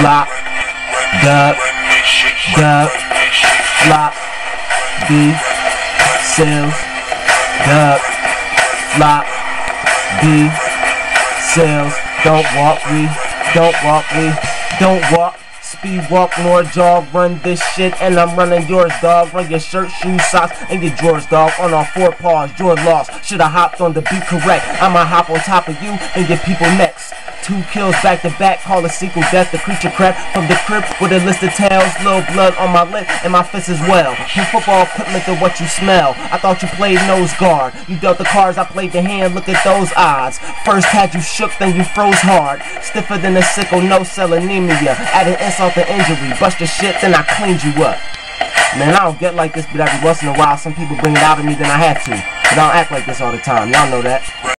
flop, dub, dub, flop, B, sales, dub, flop, B, sales. Don't walk me, don't walk me, don't walk. Speed walk, nor jog, run this shit, and I'm running yours, dog. Run your shirt, shoes, socks, and your drawers, dog. On our 4 paws, you're lost. Should've hopped on the beat correct. I'ma hop on top of you and get people next. 2 kills back to back, call a sequel death. The creature crept from the crib with a list of tails. Little blood on my lip and my fist as well. From football equipment to what you smell. I thought you played nose guard. You dealt the cards, I played the hand. Look at those odds. First had you shook, then you froze hard. Stiffer than a sickle, no cell anemia. Added insult to injury. Bust your shit, then I cleaned you up. Man, I don't get like this, but every once in a while some people bring it out of me, then I have to. But I don't act like this all the time. Y'all know that.